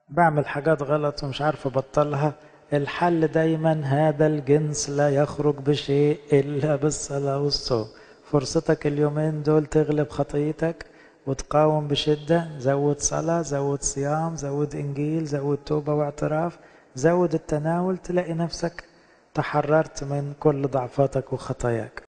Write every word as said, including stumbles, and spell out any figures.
بعمل حاجات غلط ومش عارف أبطلها، الحل دايما هذا الجنس لا يخرج بشيء إلا بالصلاة والصوم. فرصتك اليومين دول تغلب خطيتك وتقاوم بشدة. زود صلاة، زود صيام، زود إنجيل، زود توبة واعتراف، زود التناول، تلاقي نفسك تحررت من كل ضعفاتك وخطاياك.